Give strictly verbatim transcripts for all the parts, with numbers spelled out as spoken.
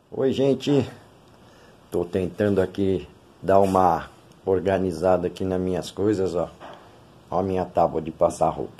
Oi, gente. Tô tentando aqui dar uma organizada aqui nas minhas coisas, ó. Ó a minha tábua de passar roupa.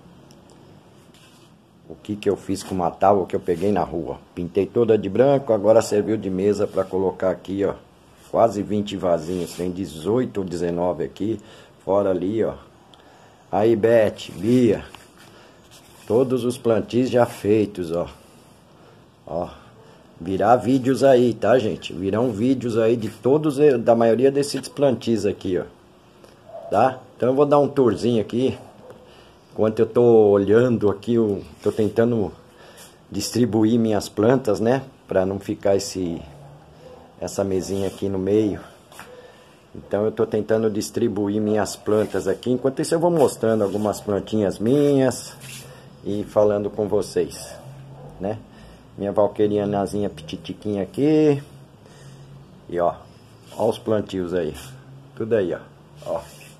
O que que eu fiz com uma tábua que eu peguei na rua? Pintei toda de branco, agora serviu de mesa para colocar aqui, ó. Quase vinte vasinhos, tem dezoito ou dezenove aqui, fora ali, ó. Aí, Beth, Bia, todos os plantis já feitos, ó. Ó. Virar vídeos aí, tá, gente? Virão vídeos aí de todos, da maioria desses plantis aqui, ó. Tá? Então eu vou dar um tourzinho aqui. Enquanto eu tô olhando aqui, eu tô tentando distribuir minhas plantas, né? Pra não ficar esse, essa mesinha aqui no meio. Então eu tô tentando distribuir minhas plantas aqui. Enquanto isso eu vou mostrando algumas plantinhas minhas e falando com vocês, né? Minha valquerianazinha pititiquinha aqui. E ó, ó os plantios aí. Tudo aí, ó. Ó.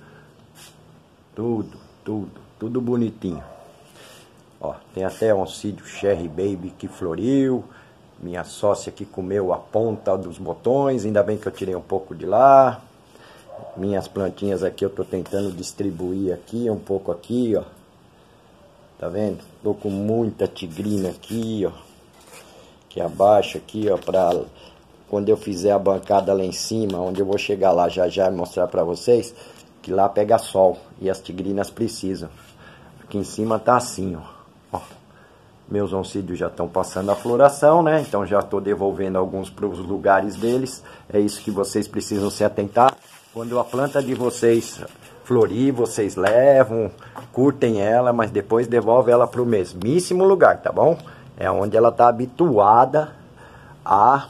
Tudo, tudo, tudo bonitinho. Ó, tem até um oncídio Cherry Baby que floriu. Minha sócia que comeu a ponta dos botões. Ainda bem que eu tirei um pouco de lá. Minhas plantinhas aqui eu tô tentando distribuir aqui, um pouco aqui, ó. Tá vendo? Tô com muita tigrina aqui, ó. Aqui abaixo, aqui, ó, pra quando eu fizer a bancada lá em cima, onde eu vou chegar lá já já e mostrar pra vocês, que lá pega sol e as tigrinas precisam. Aqui em cima tá assim, ó. Ó. Meus oncídios já estão passando a floração, né? Então já tô devolvendo alguns pros lugares deles. É isso que vocês precisam se atentar. Quando a planta de vocês florir, vocês levam, curtem ela, mas depois devolve ela pro mesmíssimo lugar, tá bom? É onde ela está habituada a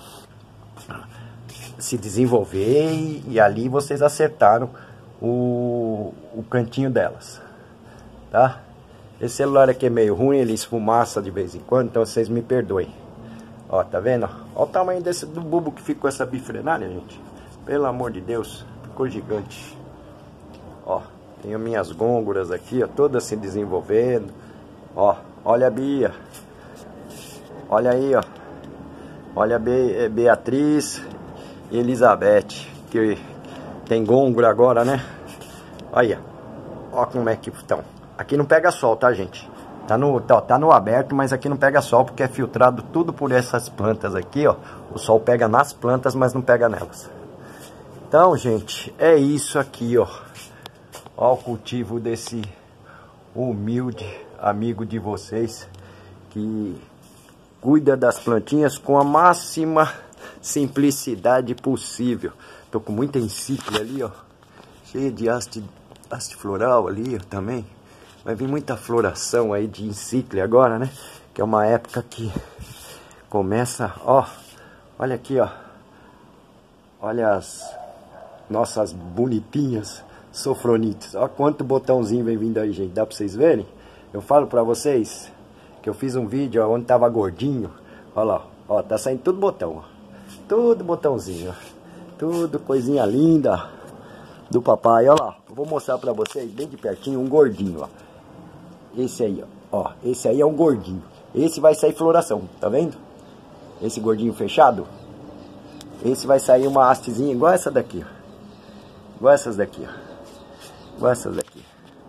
se desenvolver e, e ali vocês acertaram o, o cantinho delas, tá? Esse celular aqui é meio ruim, ele esfumaça de vez em quando, então vocês me perdoem. Ó, tá vendo? Ó o tamanho desse do bulbo que ficou essa bifrenária, gente. Pelo amor de Deus, ficou gigante. Ó, tenho minhas gôngoras aqui, ó, todas se desenvolvendo. Ó, olha a Bia. Olha aí, ó. Olha a Be Beatriz e Elizabeth, que tem gôngora agora, né? Olha. Ó como é que estão. Aqui não pega sol, tá, gente? Tá no, tá, tá no aberto, mas aqui não pega sol, porque é filtrado tudo por essas plantas aqui, ó. O sol pega nas plantas, mas não pega nelas. Então, gente, é isso aqui, ó. Ó o cultivo desse humilde amigo de vocês, que cuida das plantinhas com a máxima simplicidade possível. Tô com muita encíclia ali, ó. Cheia de haste, haste floral ali, ó, também. Vai vir muita floração aí de encíclia agora, né? Que é uma época que começa, ó. Olha aqui, ó. Olha as nossas bonitinhas sofronites. Ó quanto botãozinho vem vindo aí, gente. Dá pra vocês verem? Eu falo pra vocês que eu fiz um vídeo ó, onde tava gordinho. Olha lá, ó, tá saindo tudo botão, ó. Tudo botãozinho, ó. Tudo coisinha linda do papai, olha lá. Eu vou mostrar pra vocês bem de pertinho um gordinho, ó. Esse aí, ó, ó, esse aí é um gordinho. Esse vai sair floração, tá vendo? Esse gordinho fechado. Esse vai sair uma hastezinha igual essa daqui, ó. Igual essas daqui, ó. Igual essas daqui.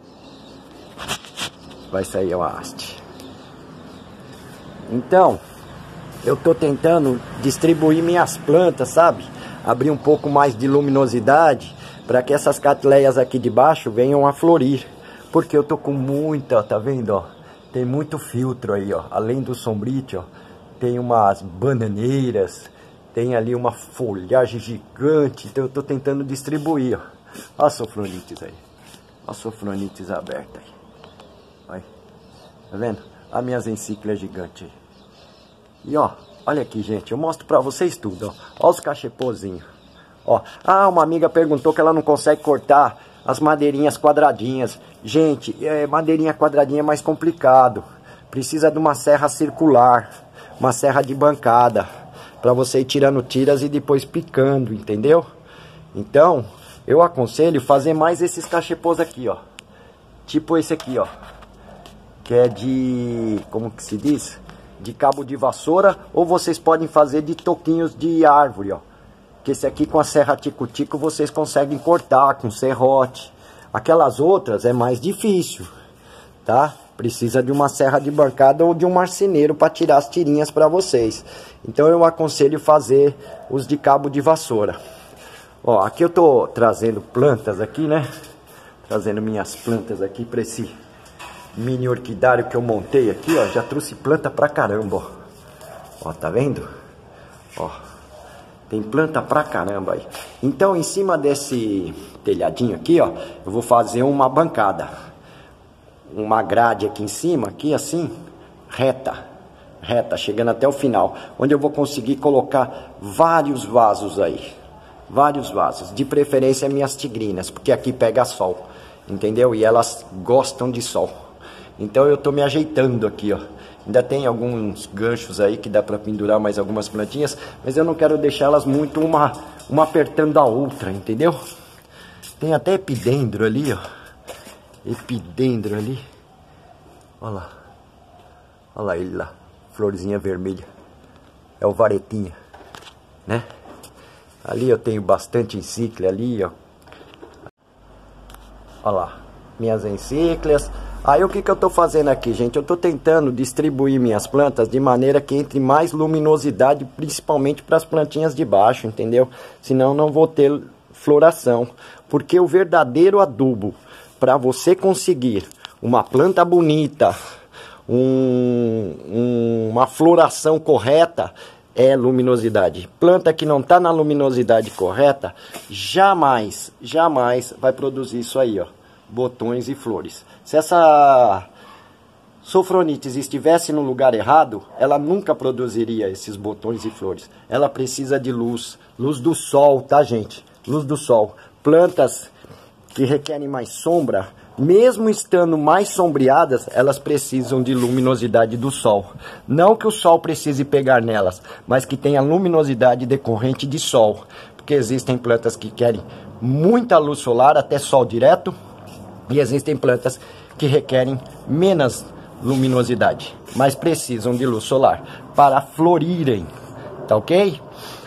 Vai sair uma haste. Então, eu tô tentando distribuir minhas plantas, sabe? Abrir um pouco mais de luminosidade para que essas catleias aqui de baixo venham a florir. Porque eu tô com muita, tá vendo, ó? Tem muito filtro aí, ó. Além do sombrite, ó, tem umas bananeiras, tem ali uma folhagem gigante. Então eu tô tentando distribuir, ó. Ó as sofronites aí. Ó as sofronites abertas aí. Olha. Tá vendo? As minhas encíclias gigantes aí. E ó, olha aqui, gente, eu mostro pra vocês tudo, ó. Ó os cachepozinhos. Ó, ah, uma amiga perguntou que ela não consegue cortar as madeirinhas quadradinhas. Gente, é, madeirinha quadradinha é mais complicado. Precisa de uma serra circular, uma serra de bancada, pra você ir tirando tiras e depois picando, entendeu? Então, eu aconselho fazer mais esses cachepôs aqui, ó. Tipo esse aqui, ó. Que é de... como que se diz? de cabo de vassoura, ou vocês podem fazer de toquinhos de árvore, ó. Que esse aqui com a serra tico-tico vocês conseguem cortar com serrote. Aquelas outras é mais difícil, tá? Precisa de uma serra de bancada ou de um marceneiro para tirar as tirinhas para vocês. Então eu aconselho fazer os de cabo de vassoura. Ó, aqui eu tô trazendo plantas aqui, né? Trazendo minhas plantas aqui para esse mini orquidário que eu montei aqui, ó. Já trouxe planta pra caramba, ó. Ó, tá vendo? Ó, tem planta pra caramba aí. Então, em cima desse telhadinho aqui, ó, eu vou fazer uma bancada. Uma grade aqui em cima, aqui assim, reta. Reta, chegando até o final. Onde eu vou conseguir colocar vários vasos aí. Vários vasos. De preferência minhas tigrinas, porque aqui pega sol. Entendeu? E elas gostam de sol. Então eu tô me ajeitando aqui, ó. Ainda tem alguns ganchos aí que dá para pendurar mais algumas plantinhas, mas eu não quero deixá-las muito uma, uma apertando a outra, entendeu? Tem até epidendro ali, ó. Epidendro ali. Olha lá. Olha lá ele lá. Florzinha vermelha. É o varetinha, né? Ali eu tenho bastante encíclia ali, ó. Olha lá. Minhas encíclias. Aí o que que eu tô fazendo aqui, gente? Eu tô tentando distribuir minhas plantas de maneira que entre mais luminosidade, principalmente para as plantinhas de baixo, entendeu? Senão não vou ter floração. Porque o verdadeiro adubo para você conseguir uma planta bonita, um, um, uma floração correta, é luminosidade. Planta que não tá na luminosidade correta, jamais, jamais vai produzir isso aí, ó. Botões e flores. Se essa sofronites estivesse no lugar errado, ela nunca produziria esses botões e flores. Ela precisa de luz, luz do sol, tá, gente? Luz do sol. Plantas que requerem mais sombra, mesmo estando mais sombreadas, elas precisam de luminosidade do sol. Não que o sol precise pegar nelas, mas que tenha luminosidade decorrente de sol. Porque existem plantas que querem muita luz solar, até sol direto, e existem plantas que requerem menos luminosidade, mas precisam de luz solar para florirem, tá ok?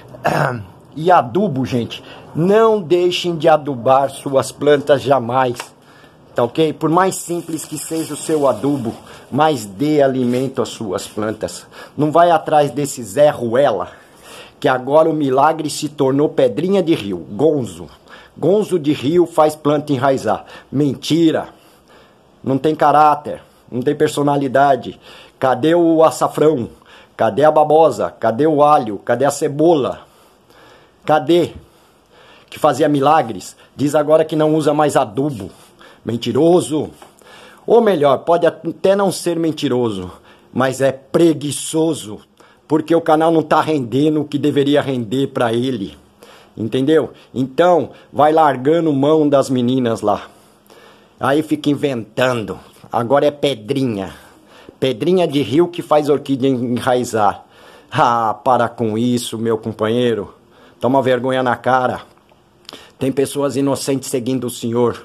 E adubo, gente, não deixem de adubar suas plantas jamais, tá ok? Por mais simples que seja o seu adubo, mas dê alimento às suas plantas. Não vai atrás desse Zé Ruela, que agora o milagre se tornou pedrinha de rio, gonzo. Gonzo de rio faz planta enraizar. Mentira. Não tem caráter. Não tem personalidade. Cadê o açafrão? Cadê a babosa? Cadê o alho? Cadê a cebola? Cadê? Que fazia milagres. Diz agora que não usa mais adubo. Mentiroso. Ou melhor, pode até não ser mentiroso, mas é preguiçoso. Porque o canal não está rendendo o que deveria render para ele. Entendeu? Então, vai largando mão das meninas lá. Aí fica inventando. Agora é pedrinha. Pedrinha de rio que faz orquídea enraizar. Ah, para com isso, meu companheiro. Toma vergonha na cara. Tem pessoas inocentes seguindo o senhor.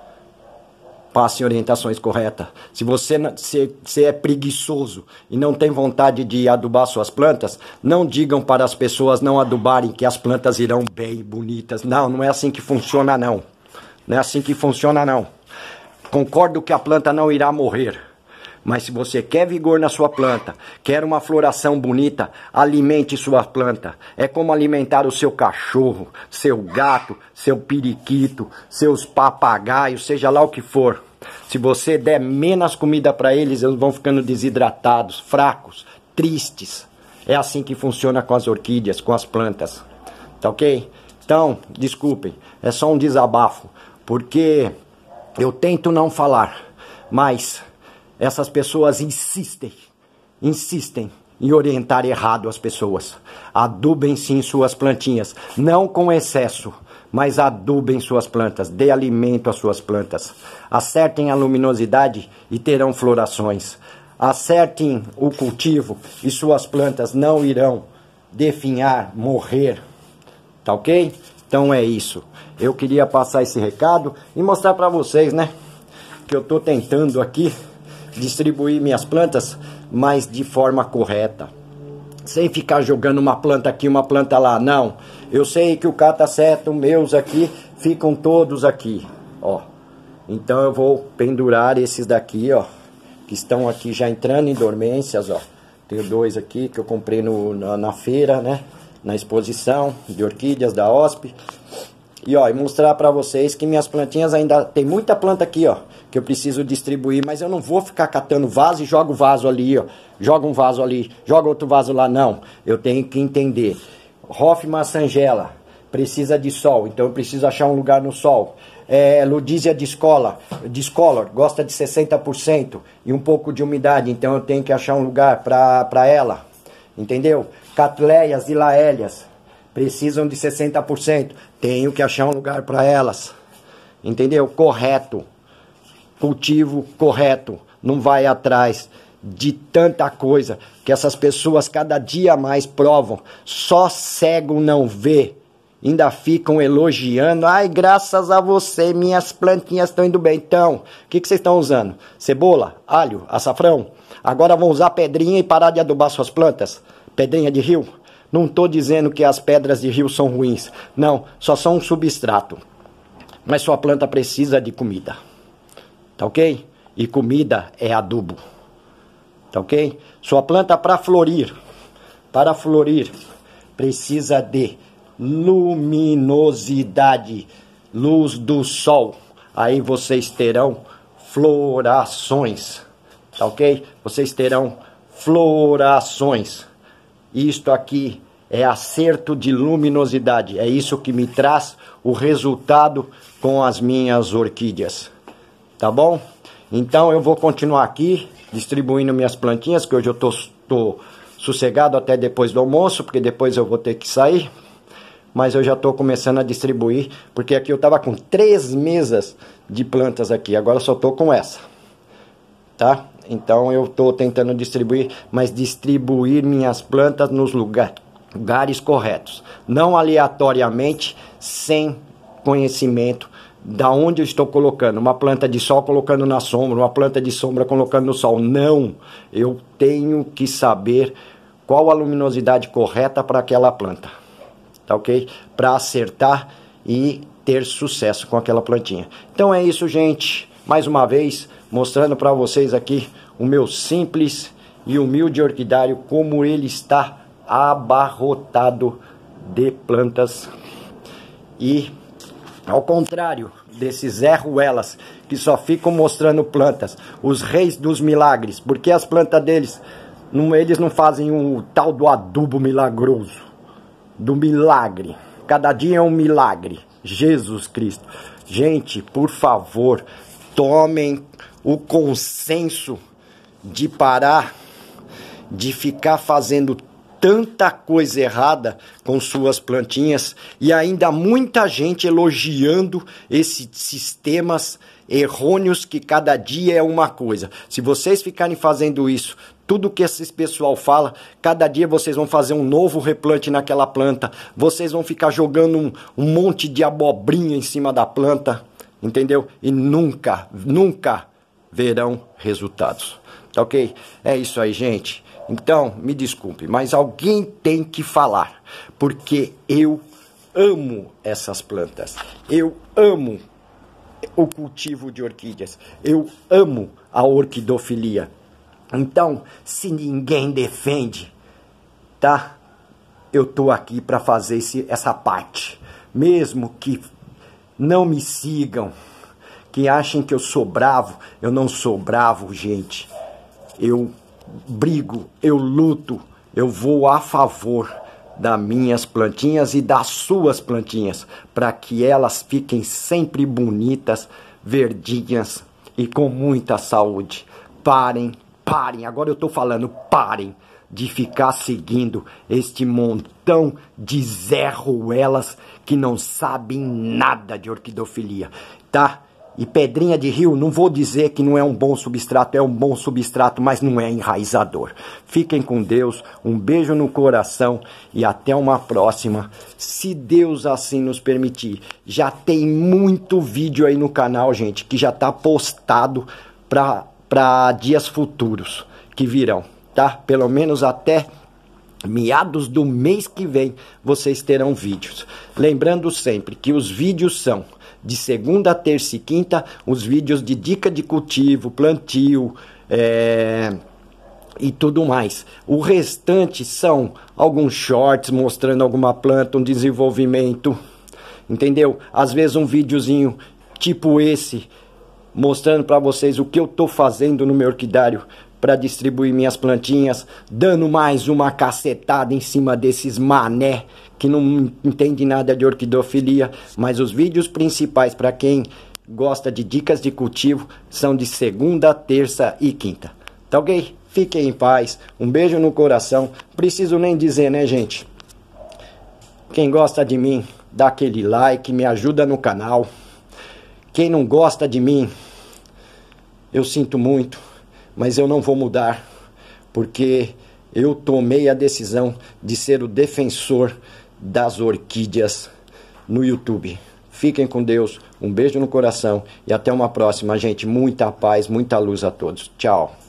Passe orientações corretas. Se você, se, se é preguiçoso e não tem vontade de adubar suas plantas, não digam para as pessoas não adubarem que as plantas irão bem, bonitas. Não, não é assim que funciona não. Não é assim que funciona não. Concordo que a planta não irá morrer. Mas se você quer vigor na sua planta, quer uma floração bonita, alimente sua planta. É como alimentar o seu cachorro, seu gato, seu periquito, seus papagaios, seja lá o que for. Se você der menos comida para eles, eles vão ficando desidratados, fracos, tristes. É assim que funciona com as orquídeas, com as plantas. Tá ok? Então, desculpem, é só um desabafo, porque eu tento não falar, mas essas pessoas insistem, insistem em orientar errado as pessoas. Adubem sim suas plantinhas, não com excesso, mas adubem suas plantas, dê alimento às suas plantas. Acertem a luminosidade e terão florações. Acertem o cultivo e suas plantas não irão definhar, morrer. Tá ok? Então é isso. Eu queria passar esse recado e mostrar para vocês, né? Que eu tô tentando aqui distribuir minhas plantas, mas de forma correta. Sem ficar jogando uma planta aqui, uma planta lá, não. Eu sei que o cataceto, meus aqui, ficam todos aqui, ó. Então eu vou pendurar esses daqui, ó, que estão aqui já entrando em dormências, ó. Tenho dois aqui que eu comprei no, na, na feira, né? Na exposição de orquídeas da O S P. E ó, e mostrar pra vocês que minhas plantinhas ainda... Tem muita planta aqui, ó, que eu preciso distribuir, mas eu não vou ficar catando vaso e jogo vaso ali, ó. Joga um vaso ali, joga outro vaso lá, não. Eu tenho que entender. Hoffmann Sangela precisa de sol, então eu preciso achar um lugar no sol. É, Ludísia Discolor, Discolor gosta de sessenta por cento e um pouco de umidade, então eu tenho que achar um lugar para ela, entendeu? Catleias e Laélias precisam de sessenta por cento, tenho que achar um lugar para elas, entendeu? Correto, cultivo correto, não vai atrás de tanta coisa que essas pessoas cada dia mais provam, só cego não vê. Ainda ficam elogiando. Ai, graças a você, minhas plantinhas estão indo bem. Então, o que, que vocês estão usando? Cebola, alho, açafrão? Agora vão usar pedrinha e parar de adubar suas plantas? Pedrinha de rio? Não estou dizendo que as pedras de rio são ruins. Não, só são um substrato. Mas sua planta precisa de comida. Tá ok? E comida é adubo. Tá ok? Sua planta para florir, para florir, precisa de luminosidade, luz do sol. Aí vocês terão florações, tá ok? Vocês terão florações. Isto aqui é acerto de luminosidade. É isso que me traz o resultado com as minhas orquídeas, tá bom? Então eu vou continuar aqui distribuindo minhas plantinhas, que hoje eu tô, tô sossegado até depois do almoço, porque depois eu vou ter que sair. Mas eu já estou começando a distribuir, porque aqui eu estava com três mesas de plantas aqui, agora só estou com essa, tá? Então eu estou tentando distribuir, mas distribuir minhas plantas nos lugar, lugares corretos, não aleatoriamente, sem conhecimento da onde eu estou colocando. Uma planta de sol colocando na sombra, uma planta de sombra colocando no sol. Não, eu tenho que saber qual a luminosidade correta para aquela planta. Tá ok? Para acertar e ter sucesso com aquela plantinha. Então é isso, gente. Mais uma vez, mostrando para vocês aqui o meu simples e humilde orquidário, como ele está abarrotado de plantas. E ao contrário desses Zé Ruelas, que só ficam mostrando plantas, os reis dos milagres, porque as plantas deles, não, eles não fazem o tal do adubo milagroso. Do milagre, cada dia é um milagre, Jesus Cristo. Gente, por favor, tomem o consenso de parar de ficar fazendo tanta coisa errada com suas plantinhas e ainda muita gente elogiando esses sistemas errôneos que cada dia é uma coisa. Se vocês ficarem fazendo isso, tudo que esse pessoal fala, cada dia vocês vão fazer um novo replante naquela planta. Vocês vão ficar jogando um, um monte de abobrinha em cima da planta, entendeu? E nunca, nunca verão resultados. Tá ok? É isso aí, gente. Então, me desculpe, mas alguém tem que falar. Porque eu amo essas plantas. Eu amo o cultivo de orquídeas. Eu amo a orquidofilia. Então, se ninguém defende, tá? Eu tô aqui para fazer esse, essa parte. Mesmo que não me sigam, que achem que eu sou bravo, eu não sou bravo, gente. Eu brigo, eu luto, eu vou a favor das minhas plantinhas e das suas plantinhas, para que elas fiquem sempre bonitas, verdinhas e com muita saúde. Parem. Parem, agora eu tô falando, parem de ficar seguindo este montão de Zé Ruelas que não sabem nada de orquidofilia, tá? E pedrinha de rio, não vou dizer que não é um bom substrato, é um bom substrato, mas não é enraizador. Fiquem com Deus, um beijo no coração e até uma próxima, se Deus assim nos permitir. Já tem muito vídeo aí no canal, gente, que já tá postado para para dias futuros que virão, tá? Pelo menos até meados do mês que vem vocês terão vídeos. Lembrando sempre que os vídeos são de segunda, terça e quinta, os vídeos de dica de cultivo, plantio, é... e tudo mais. O restante são alguns shorts mostrando alguma planta, um desenvolvimento, entendeu? Às vezes um videozinho tipo esse, mostrando para vocês o que eu tô fazendo no meu orquidário para distribuir minhas plantinhas, dando mais uma cacetada em cima desses mané que não entende nada de orquidofilia, mas os vídeos principais para quem gosta de dicas de cultivo são de segunda, terça e quinta. Tá ok? Fiquem em paz, um beijo no coração. Preciso nem dizer, né, gente? Quem gosta de mim, dá aquele like, me ajuda no canal. Quem não gosta de mim, eu sinto muito, mas eu não vou mudar, porque eu tomei a decisão de ser o defensor das orquídeas no YouTube. Fiquem com Deus, um beijo no coração e até uma próxima, gente. Muita paz, muita luz a todos. Tchau.